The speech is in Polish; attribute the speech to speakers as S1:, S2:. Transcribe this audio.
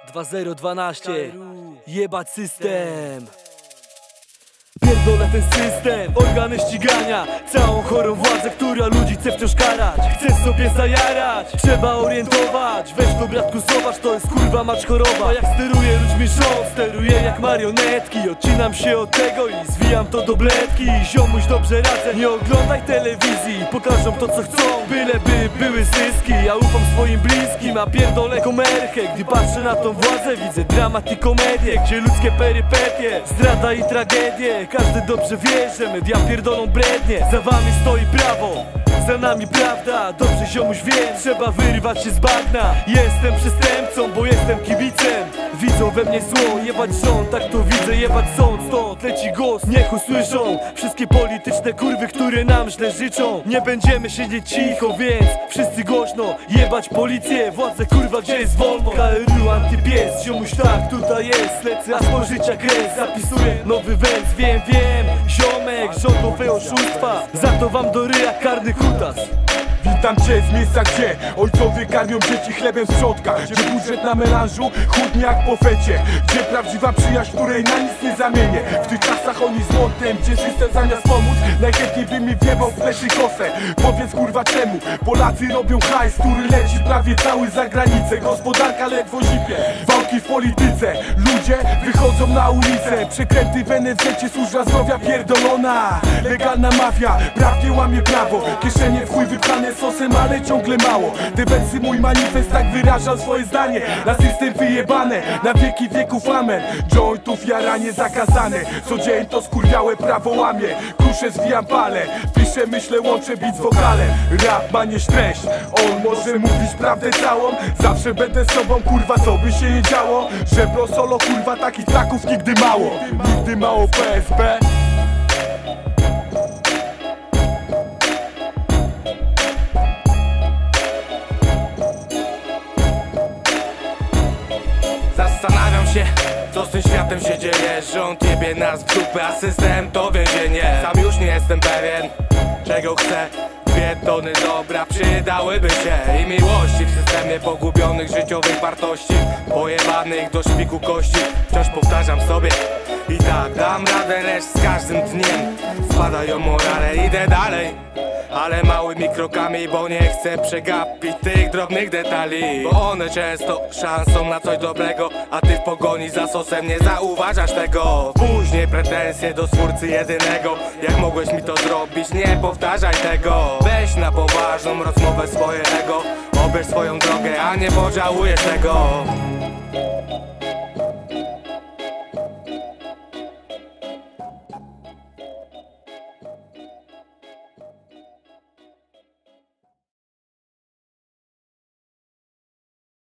S1: 2012. Jebać system. Pierdolę ten system, organy ścigania, całą chorą władzę, która ludzi chce wciąż karać. Chce sobie zajarać, trzeba orientować. Weź to bratku zobacz, to jest kurwa macz choroba. Jak steruję ludźmi rząd, steruję jak marionetki. Odcinam się od tego i zwijam to do bledki. Ziomuś dobrze radzę, nie oglądaj telewizji. Pokażą to co chcą, byleby były zyski. Ja ufam swoim bliskim, a pierdolę komerkę. Gdy patrzę na tą władzę, widzę dramat i komedię, gdzie ludzkie perypetie, zdrada i tragedie. Każdy dobrze wie, że media pierdolą brednie. Za wami stoi prawo, za nami prawda. Dobrze ziomuś wiem, trzeba wyrwać się z bagna. Jestem przestępcą, bo jestem kibicem. Widzą we mnie zło, jebać rząd, tak to widzę, jebać sąd. Stąd leci głos, niech usłyszą wszystkie polityczne kurwy, które nam źle życzą. Nie będziemy siedzieć cicho, więc wszyscy głośno. Jebać policję, władze kurwa, gdzie jest wolno. KRU, antypies, ziomuś tak, tutaj jest. Lecę, a z życia kres, zapisuję nowy wers. Wiem, ziomek, rządowe oszustwa. Za to wam do ryja karny kutas.
S2: Witam cię z miejsca, gdzie ojcowie karmią dzieci chlebem z przodka, gdzie budżet na melanżu chudnie jak po fecie, gdzie prawdziwa przyjaźń, której na nic nie zamienię. W tych czasach oni z młotem, gdzie system zamiast pomóc najchętniej by mi wjebał w plecy kosę. Powiedz kurwa czemu Polacy robią hajs, który leci prawie cały za granicę. Gospodarka ledwo zipie, walki w polityce, ludzie wychodzą na ulicę. Przekręty w NFZ-cie, służba zdrowia pierdolona. Legalna mafia, prawnie łamie prawo, kieszenie w chuj wypchane sosem, ale ciągle mało. Te wersy mój manifest, tak wyrażam swoje zdanie. Na system wyjebane, na wieki wieków amen. Jointów jaranie zakazane, co dzień to skurwiałe prawo łamie. Kuszę zwijam palę, piszę, myślę, łączę beat z wokalem. Rap ma nieść treść, on może mówić prawdę całą. Zawsze będę sobą, kurwa, co by się nie działo. Żebro solo, kurwa, takich traków nigdy mało. Nigdy mało PSP.
S3: Zastanawiam się, co z tym światem się dzieje. Rząd jebie nas w dupę, a system to więzienie. Sam już nie jestem pewien, czego chcę. 2 tony dobra przydałyby się i miłości w systemie pogubionych życiowych wartości, pojebanych do szpiku kości. Wciąż powtarzam sobie i tak dam radę, lecz z każdym dniem spadają morale. Idę dalej, ale małymi krokami, bo nie chcę przegapić tych drobnych detali, bo one często szansą na coś dobrego, a ty w pogoni za sosem nie zauważasz tego. Później pretensje do stwórcy jedynego. Jak mogłeś mi to zrobić? Nie powtarzaj tego. Weź na poważną rozmowę swoje ego, obierz swoją drogę, a nie pożałujesz tego.